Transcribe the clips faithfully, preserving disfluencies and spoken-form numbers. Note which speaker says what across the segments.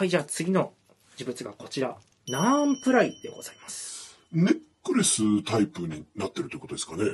Speaker 1: はい、じゃあ次の呪物がこちら。ナーンプライでございます。
Speaker 2: ネックレスタイプになってるということですかね。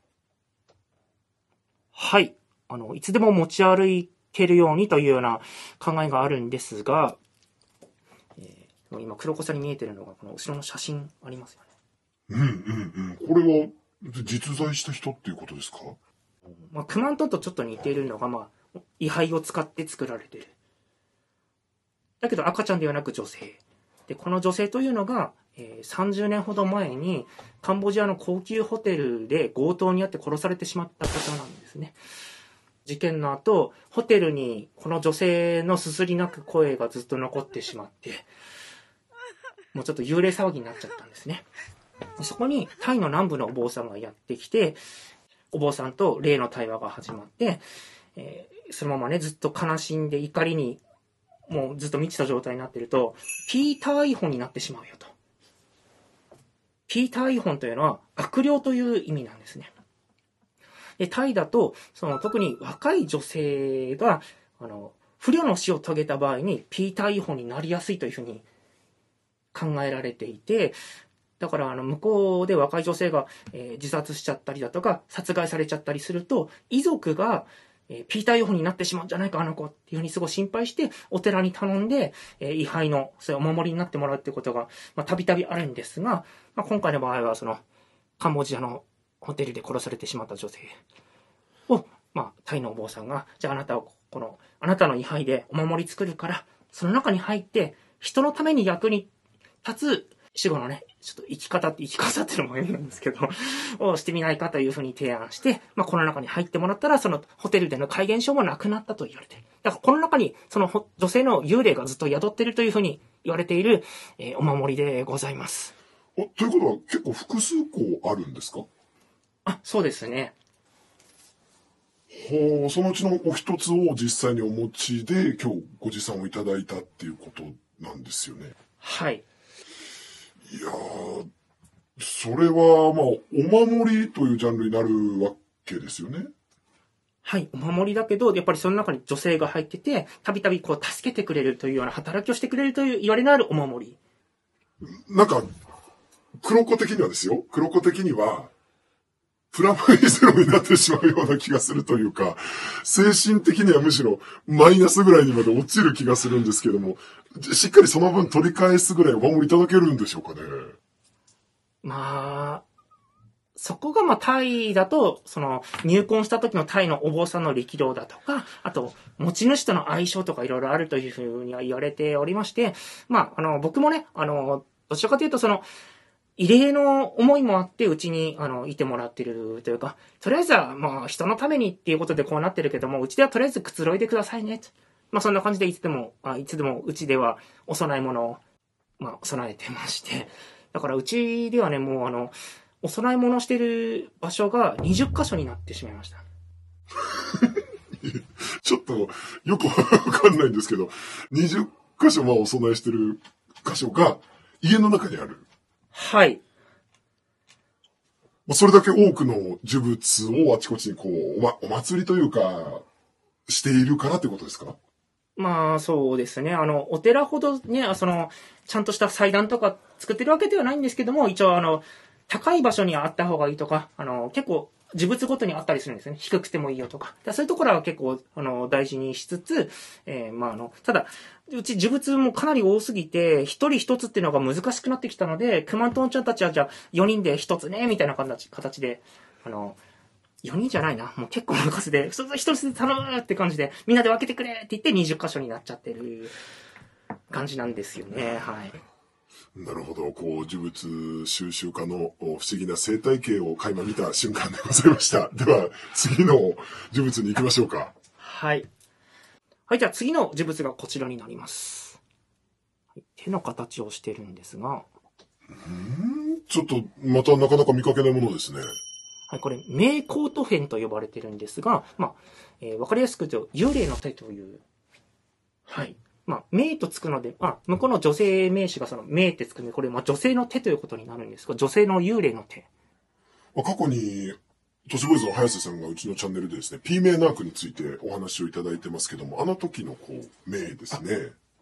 Speaker 1: はい。あの、いつでも持ち歩けるようにというような考えがあるんですが、えー、今、黒子さんに見えてるのが、この後ろの写真ありますよね。
Speaker 2: うんうんうん。これは、実在した人っていうことですか？
Speaker 1: まあ、クマントンとちょっと似ているのが、まあ、位牌を使って作られている。だけど赤ちゃんではなく女性。で、この女性というのが、えー、さんじゅうねんほど前にカンボジアの高級ホテルで強盗にあって殺されてしまった方なんですね。事件の後、ホテルにこの女性のすすり泣く声がずっと残ってしまって、もうちょっと幽霊騒ぎになっちゃったんですね。そこにタイの南部のお坊さんがやってきて、お坊さんと霊の対話が始まって、えー、そのままね、ずっと悲しんで怒りにもうずっと満ちた状態になってると、ピーターイホンになってしまうよと。ピーターイホンというのは悪霊という意味なんですね。で、タイだと、その特に若い女性が、あの、不慮の死を遂げた場合にピーターイホンになりやすいというふうに考えられていて、だからあの向こうで若い女性が、えー、自殺しちゃったりだとか殺害されちゃったりすると、遺族がえー、ピーターイホンになってしまうんじゃないかあの子っていうふうにすごい心配してお寺に頼んで、えー、位牌のそういうお守りになってもらうってことがたびたびあるんですが、まあ、今回の場合はそのカンボジアのホテルで殺されてしまった女性を、まあ、タイのお坊さんが、じゃああなたはこのあなたの位牌でお守り作るからその中に入って人のために役に立つ死後のね、ちょっと生き方って、生き方っていうのも変なんですけど、をしてみないかというふうに提案して、まあ、この中に入ってもらったら、そのホテルでの怪現象もなくなったと言われている。だからこの中に、その女性の幽霊がずっと宿っているというふうに言われている、えー、お守りでございます。
Speaker 2: あ、ということは結構複数個あるんですか？
Speaker 1: あ、そうですね。
Speaker 2: はあ、そのうちのお一つを実際にお持ちで、今日ご持参をいただいたっていうことなんですよね。
Speaker 1: はい。
Speaker 2: いやー、それは、まあ、お守りというジャンルになるわけですよね。
Speaker 1: はい、お守りだけど、やっぱりその中に女性が入ってて、たびたびこう助けてくれるというような働きをしてくれるという言われのあるお守り。
Speaker 2: なんか、黒子的にはですよ。黒子的には、プラマイゼロになってしまうような気がするというか、精神的にはむしろマイナスぐらいにまで落ちる気がするんですけども、しっかりその分取り返すぐらいお守りいただけるんでしょうかね。
Speaker 1: まあ、そこがまあタイだと、その入婚した時のタイのお坊さんの力量だとか、あと持ち主との相性とかいろいろあるというふうには言われておりまして、まあ、あの、僕もね、あの、どちらかというとその、異例の思いもあって、うちに、あの、いてもらってるというか、とりあえずは、まあ、人のためにっていうことでこうなってるけども、うちではとりあえずくつろいでくださいね。まあ、そんな感じでいつでも、あいつでもうちではお供え物を、まあ、備えてまして。だからうちではね、もうあの、お供え物してる場所がにじゅっかしょになってしまいました。
Speaker 2: ちょっとよくわかんないんですけど、にじゅっかしょまあお供えしてる箇所が家の中にある。
Speaker 1: はい。
Speaker 2: それだけ多くの呪物をあちこちにこう、お, ま、お祭りというか、しているからってことですか？
Speaker 1: まあ、そうですね。あの、お寺ほどね、その、ちゃんとした祭壇とか作ってるわけではないんですけども、一応あの、高い場所にあった方がいいとか、あの、結構、呪物ごとにあったりするんですよね。低くてもいいよとか。そういうところは結構、あの、大事にしつつ、えー、まあ、あの、ただ、うち呪物もかなり多すぎて、一人一つっていうのが難しくなってきたので、クマントンちゃんたちはじゃあ、よにんで一つね、みたいな形、形で、あの、よにんじゃないな。もう結構の数で、一つずつ頼むって感じで、みんなで分けてくれって言ってにじゅっかしょになっちゃってる感じなんですよね。はい。
Speaker 2: なるほど。こう、呪物収集家の不思議な生態系を垣間見た瞬間でございました。では、次の呪物に行きましょうか。
Speaker 1: はい。はい、じゃあ次の呪物がこちらになります。手の形をしてるんですが。
Speaker 2: うーん、ちょっと、またなかなか見かけないものですね。
Speaker 1: はい、これ、名コート片と呼ばれてるんですが、まあ、えー、わかりやすく言うと、幽霊の手という、はい。まあ、名とつくので、まあ、向こうの女性名詞がその、名ってつくので、これ、まあ、女性の手ということになるんですが、女性の幽霊の手。
Speaker 2: まあ、過去に、都市ボーイズの早瀬さんがうちのチャンネルでですね、P 名ナークについてお話をいただいてますけども、あの時のこう、名ですね。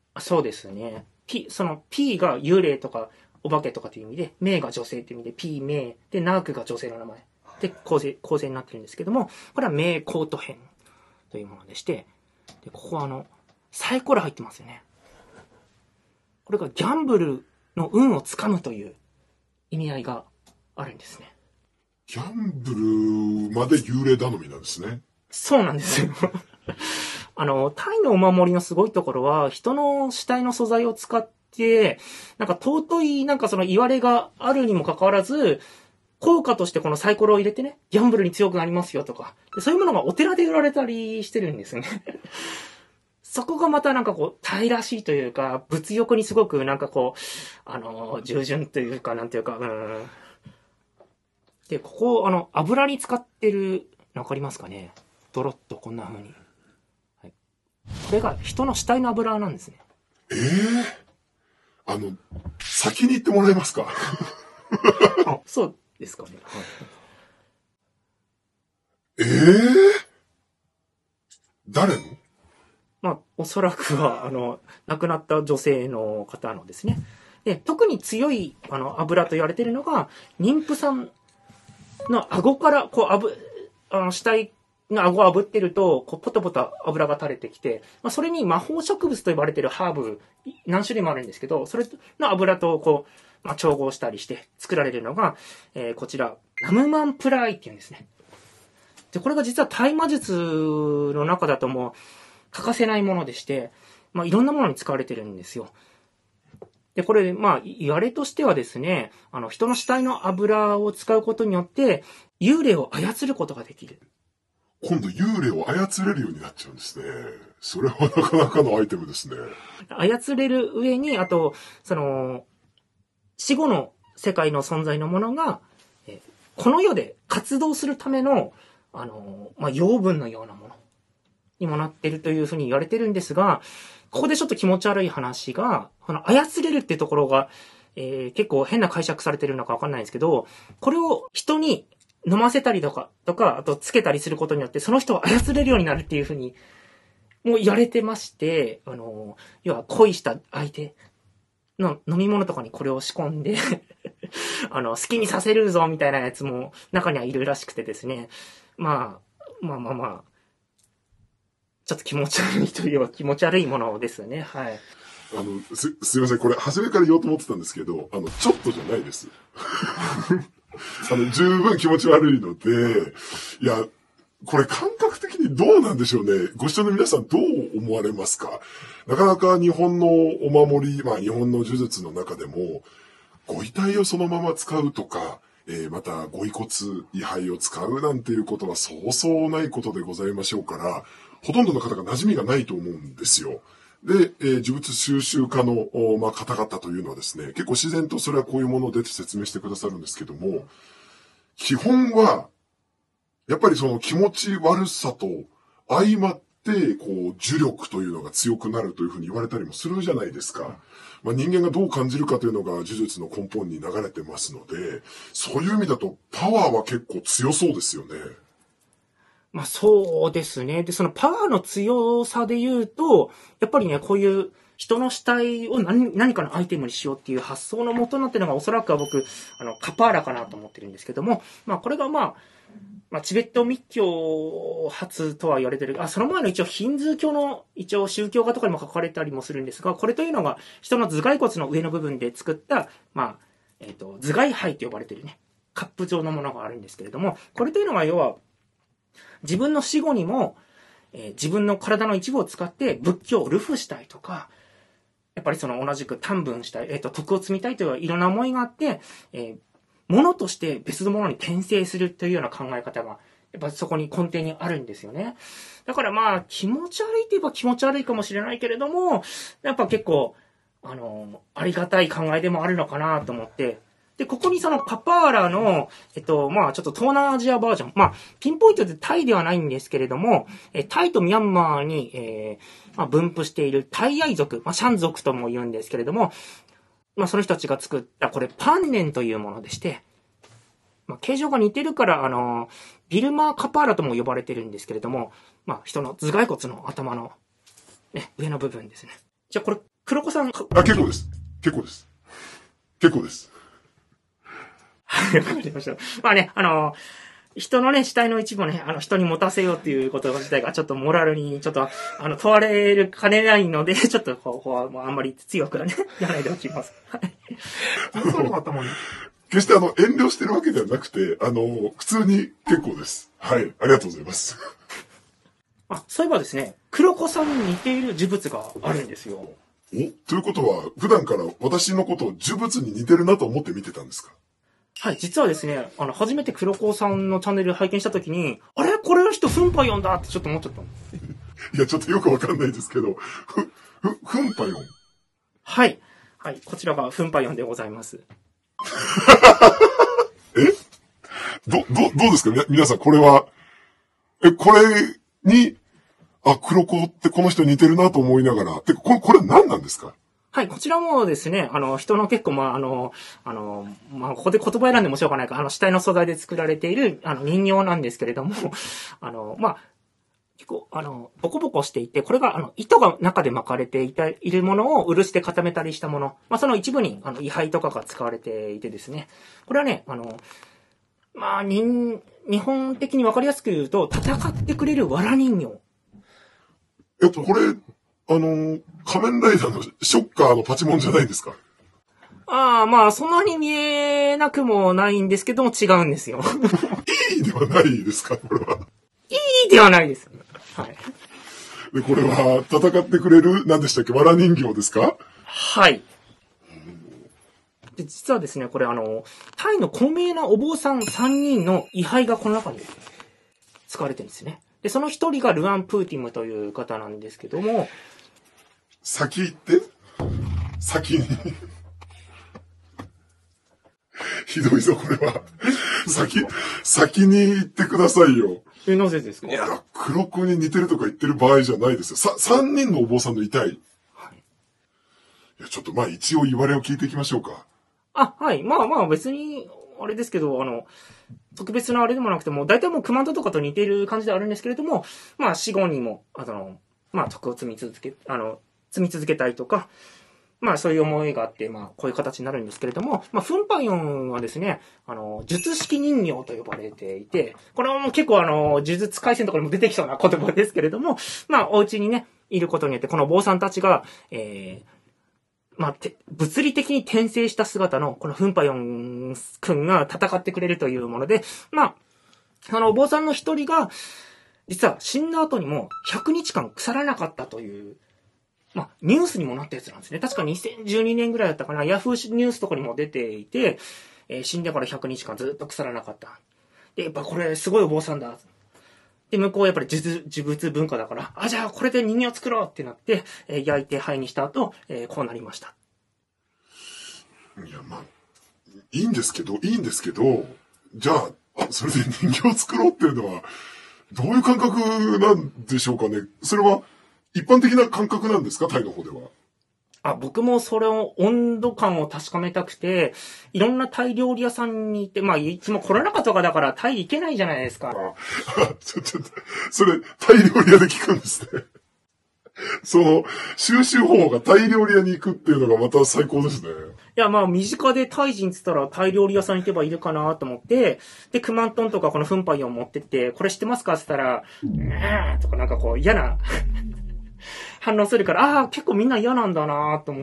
Speaker 1: そうですね。P、その P が幽霊とかお化けとかという意味で、メイが女性という意味で P メイで、ナークが女性の名前で構成、構成になってるんですけども、これはメイコート編というものでして、でここはあの、サイコロ入ってますよね。これがギャンブルの運をつかむという意味合いがあるんですね。
Speaker 2: ギャンブルまで幽霊頼みなんですね。
Speaker 1: そうなんですよ。あの、タイのお守りのすごいところは、人の死体の素材を使って、なんか尊い、なんかその言われがあるにもかかわらず、効果としてこのサイコロを入れてね、ギャンブルに強くなりますよとか、そういうものがお寺で売られたりしてるんですよね。そこがまたなんかこう、タイらしいというか、物欲にすごくなんかこう、あの、従順というか、なんていうか、うん。で、ここ、あの、油に使ってる、わかりますかね？ドロッとこんな風に。はい。これが人の死体の油なんですね。
Speaker 2: ええー、あの、先に言ってもらえますか？
Speaker 1: あ、そうですかね。はい、
Speaker 2: ええー、誰の？
Speaker 1: まあ、おそらくは、あの、亡くなった女性の方のですね。で、特に強い、あの、油と言われているのが、妊婦さんの顎から、こう、あぶ、あの、死体の顎を炙ってると、こう、ポタポタ油が垂れてきて、まあ、それに魔法植物と呼ばれているハーブ、何種類もあるんですけど、それの油と、こう、まあ、調合したりして作られるのが、えー、こちら、ラムマンプライっていうんですね。で、これが実は大魔術の中だともう、欠かせないものでして、まあ、いろんなものに使われてるんですよ。で、これ、まあ、言われとしてはですね、あの、人の死体の油を使うことによって、幽霊を操ることができる。
Speaker 2: 今度、幽霊を操れるようになっちゃうんですね。それはなかなかのアイテムですね。
Speaker 1: 操れる上に、あと、その、死後の世界の存在のものが、えこの世で活動するための、あの、まあ、養分のようなものにもなってるというふうに言われてるんですが、ここでちょっと気持ち悪い話が、この操れるっていうところが、えー、結構変な解釈されてるのかわかんないんですけど、これを人に飲ませたりとか、とか、あとつけたりすることによって、その人を操れるようになるっていうふうに、もう言われてまして、あの、要は恋した相手の飲み物とかにこれを仕込んで、あの、好きにさせるぞみたいなやつも中にはいるらしくてですね、まあ、まあまあまあ、ちょっと気持ち悪いといえば気持ち悪いものですね。はい。
Speaker 2: あの、す、すいません。これ、初めから言おうと思ってたんですけど、あの、ちょっとじゃないです。あの、十分気持ち悪いので、いや、これ感覚的にどうなんでしょうね。ご視聴の皆さんどう思われますか？なかなか日本のお守り、まあ日本の呪術の中でも、ご遺体をそのまま使うとか、えー、またご遺骨、位牌を使うなんていうことはそうそうないことでございましょうから、ほとんどの方が馴染みがないと思うんですよ。で、えー、呪物収集家の、まあ、方々というのはですね、結構自然とそれはこういうものでって説明してくださるんですけども、基本は、やっぱりその気持ち悪さと相まって、こう、呪力というのが強くなるというふうに言われたりもするじゃないですか。まあ、人間がどう感じるかというのが呪術の根本に流れてますので、そういう意味だとパワーは結構強そうですよね。
Speaker 1: まあそうですね。で、そのパワーの強さで言うと、やっぱりね、こういう人の死体を何何かのアイテムにしようっていう発想のもとになってるのがおそらくは僕、あの、カパーラかなと思ってるんですけども、まあこれがまあ、まあチベット密教発とは言われてる、あ、その前の一応ヒンズー教の一応宗教画とかにも書かれたりもするんですが、これというのが人の頭蓋骨の上の部分で作った、まあ、えっと、頭蓋肺と呼ばれてるね、カップ状のものがあるんですけれども、これというのが要は、自分の死後にも、えー、自分の体の一部を使って仏教を流布したいとか、やっぱりその同じく短文したい、えっと、徳を積みたいといういろんな思いがあって、えー、物として別のものに転生するというような考え方が、やっぱそこに根底にあるんですよね。だからまあ、気持ち悪いといえば気持ち悪いかもしれないけれども、やっぱ結構、あの、ありがたい考えでもあるのかなと思って、で、ここにそのパパーラの、えっと、まあちょっと東南アジアバージョン。まあ、ピンポイントでタイではないんですけれども、えタイとミャンマーに、えー、まあ、分布しているタイアイ族、まあ、シャン族とも言うんですけれども、まあその人たちが作った、これパンネンというものでして、まあ形状が似てるから、あの、ビルマーカパーラとも呼ばれてるんですけれども、まあ人の頭蓋骨の頭の、ね、上の部分ですね。じゃあこれ、 黒子さん。あ、
Speaker 2: 結構です。結構です。結構です。
Speaker 1: はい、わかりました。まあね、あの、人のね、死体の一部をね、あの、人に持たせようっていうこと自体が、ちょっとモラルに、ちょっと、あの、問われるかねないので、ちょっと、ここは、もうあんまり強くはね、やらないでおきます。はい。
Speaker 2: 決してあの、遠慮してるわけではなくて、あの、普通に結構です。はい、ありがとうございます。
Speaker 1: あ、そういえばですね、黒子さんに似ている呪物があるんですよ。お
Speaker 2: ということは、普段から私のことを呪物に似てるなと思って見てたんですか？
Speaker 1: はい、実はですね、あの、初めて黒子さんのチャンネル拝見したときに、あれこれの人、フンパヨンだってちょっと思っちゃったの。
Speaker 2: いや、ちょっとよくわかんないですけど、ふ、ふ、フンパヨン。
Speaker 1: はい。はい、こちらがフンパヨンでございます。
Speaker 2: えど、ど、どうですかみ、皆さん、これは、え、これに、あ、黒子ってこの人似てるなと思いながら、てか、これ、これ何なんですか？
Speaker 1: はい、こちらもですね、あの、人の結構、まあ、あの、あの、まあ、ここで言葉選んでもしょうがないか、あの、死体の素材で作られている、あの、人形なんですけれども、あの、まあ、結構、あの、ボコボコしていて、これが、あの、糸が中で巻かれていた、いるものを漆で固めたりしたもの、まあ、その一部に、あの、位牌とかが使われていてですね、これはね、あの、まあ、人、日本的にわかりやすく言うと、戦ってくれる藁人形。
Speaker 2: え、これ、あの、仮面ライダーのショッカーのパチモンじゃないんですか？
Speaker 1: ああ、まあ、そんなに見えなくもないんですけども違うんですよ。
Speaker 2: いいではないですか、これは。
Speaker 1: いいではないです。はい。
Speaker 2: で、これは、戦ってくれる、何でしたっけ、藁人形ですか？
Speaker 1: はい。で、実はですね、これあの、タイの高名なお坊さんさんにんの位牌がこの中に使われてるんですね。で、その一人がルアン・プーティムという方なんですけども。
Speaker 2: 先行って先に。ひどいぞ、これは。先、先に行ってくださいよ。
Speaker 1: え、なぜですか？
Speaker 2: いや、黒子に似てるとか言ってる場合じゃないですよ。さ、三人のお坊さんの遺体。はい。いや、ちょっとまあ一応言われを聞いていきましょうか。
Speaker 1: あ、はい。まあまあ別に、あれですけど、あの、特別なあれでもなくても、大体もう熊本とかと似ている感じではあるんですけれども、まあ死後にも、あの、まあ徳を積み続け、あの、積み続けたいとか、まあそういう思いがあって、まあこういう形になるんですけれども、まあフンパヨンはですね、あの、術式人形と呼ばれていて、これはもう結構あの、呪術回戦とかにも出てきそうな言葉ですけれども、まあお家にね、いることによって、この坊さんたちが、えー、まあ、物理的に転生した姿の、このフンパヨンくんが戦ってくれるというもので、まあ、あの、お坊さんの一人が、実は死んだ後にもひゃくにちかん腐らなかったという、まあ、ニュースにもなったやつなんですね。確かにせんじゅうにねんぐらいだったかな、ヤフーニュースとかにも出ていて、えー、死んでからひゃくにちかんずっと腐らなかった。で、やっぱこれすごいお坊さんだ。で、向こうはやっぱり呪物文化だから、あ、じゃあこれで人形を作ろうってなって、えー、焼いて灰にした後、えー、こうなりました。
Speaker 2: いや、まあ、いいんですけど、いいんですけど、じゃあ、それで人形を作ろうっていうのは、どういう感覚なんでしょうかね。それは、一般的な感覚なんですか、タイの方では。
Speaker 1: あ、僕もそれを、温度感を確かめたくて、いろんなタイ料理屋さんに行って、まあ、いつもコロナ禍とかだからタイ行けないじゃないですか。
Speaker 2: あ、ちょ、ちょっと、それ、タイ料理屋で聞くんですね。その、収集方法がタイ料理屋に行くっていうのがまた最高ですね。い
Speaker 1: や、まあ、身近でタイ人って言ったらタイ料理屋さんに行けばいるかなと思って、で、クマントンとかこのフンパイを持ってって、これ知ってますかって言ったら、うーんとかなんかこう嫌な反応するから、ああ、結構みんな嫌なんだなと思って、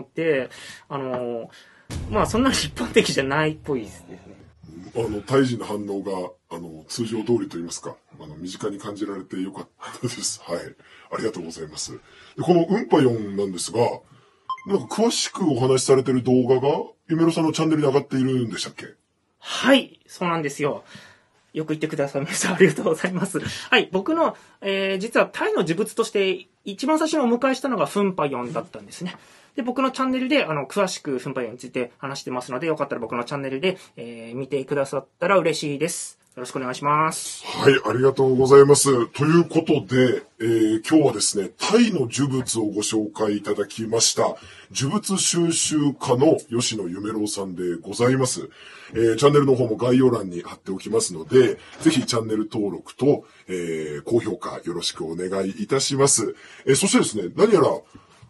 Speaker 1: あのー、まあ、そんなに一般的じゃないっぽいですね。
Speaker 2: あの、タイ人の反応が、あの、通常通りと言いますか、あの、身近に感じられてよかったです。はい。ありがとうございます。でこのウンパヨンなんですが、なんか詳しくお話しされてる動画が、ゆめろさんのチャンネルに上がっているんでしたっけ？
Speaker 1: はい、そうなんですよ。よく言ってくださいました。ありがとうございます。はい、僕の、えー、実はタイの呪物として一番最初にお迎えしたのがフンパヨンだったんですね。で、僕のチャンネルで、あの、詳しくフンパヨンについて話してますので、よかったら僕のチャンネルで、えー、見てくださったら嬉しいです。よろしくお願いします。
Speaker 2: はい、ありがとうございます。ということで、えー、今日はですね、タイの呪物をご紹介いただきました。呪物収集家の吉野夢郎さんでございます。えー、チャンネルの方も概要欄に貼っておきますので、ぜひチャンネル登録と、えー、高評価よろしくお願いいたします。えー、そしてですね、何やら、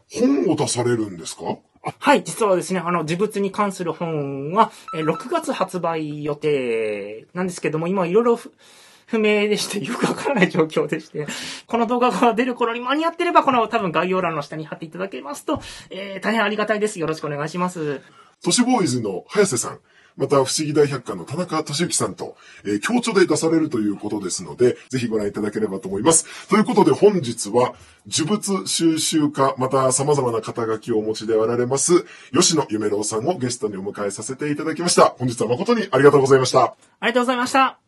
Speaker 2: 本を出されるんですか？
Speaker 1: はい、実はですね、あの、呪物に関する本は、えーろくがつ発売予定なんですけども、今いろいろ不不明でして、よくわからない状況でして、この動画が出る頃に間に合ってれば、この多分概要欄の下に貼っていただけますと、えー、大変ありがたいです。よろしくお願いします。
Speaker 2: 都市ボーイズの早瀬さん、また不思議大百科の田中俊之さんと、えー、共著で出されるということですので、ぜひご覧いただければと思います。ということで本日は、呪物収集家、また様々な肩書きをお持ちでおられます、吉野夢郎さんをゲストにお迎えさせていただきました。本日は誠にありがとうございました。
Speaker 1: ありがとうございました。